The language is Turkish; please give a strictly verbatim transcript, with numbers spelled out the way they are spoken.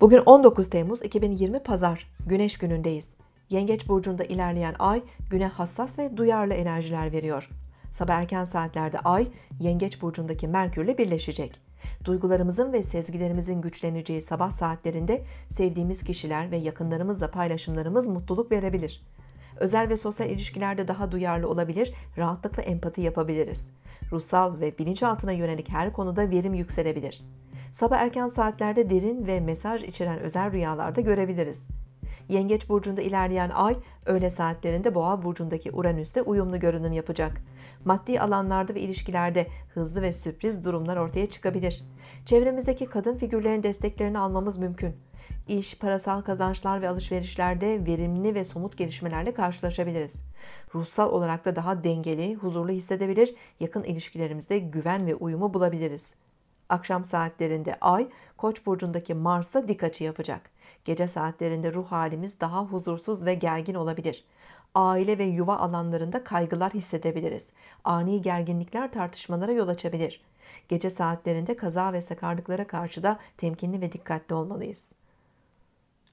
Bugün on dokuz Temmuz iki bin yirmi Pazar, Güneş günündeyiz. Yengeç burcunda ilerleyen ay güne hassas ve duyarlı enerjiler veriyor. Sabah erken saatlerde ay Yengeç burcundaki Merkürle birleşecek. Duygularımızın ve sezgilerimizin güçleneceği sabah saatlerinde sevdiğimiz kişiler ve yakınlarımızla paylaşımlarımız mutluluk verebilir. Özel ve sosyal ilişkilerde daha duyarlı olabilir, rahatlıkla empati yapabiliriz. Ruhsal ve bilinçaltına yönelik her konuda verim yükselebilir. Sabah erken saatlerde derin ve mesaj içeren özel rüyalarda görebiliriz. Yengeç burcunda ilerleyen ay, öğle saatlerinde Boğa burcundaki Uranüs'te uyumlu görünüm yapacak. Maddi alanlarda ve ilişkilerde hızlı ve sürpriz durumlar ortaya çıkabilir. Çevremizdeki kadın figürlerin desteklerini almamız mümkün. İş, parasal kazançlar ve alışverişlerde verimli ve somut gelişmelerle karşılaşabiliriz. Ruhsal olarak da daha dengeli, huzurlu hissedebilir, yakın ilişkilerimizde güven ve uyumu bulabiliriz. Akşam saatlerinde ay, Koç burcundaki Mars'a dik açı yapacak. Gece saatlerinde ruh halimiz daha huzursuz ve gergin olabilir. Aile ve yuva alanlarında kaygılar hissedebiliriz. Ani gerginlikler tartışmalara yol açabilir. Gece saatlerinde kaza ve sakarlıklara karşı da temkinli ve dikkatli olmalıyız.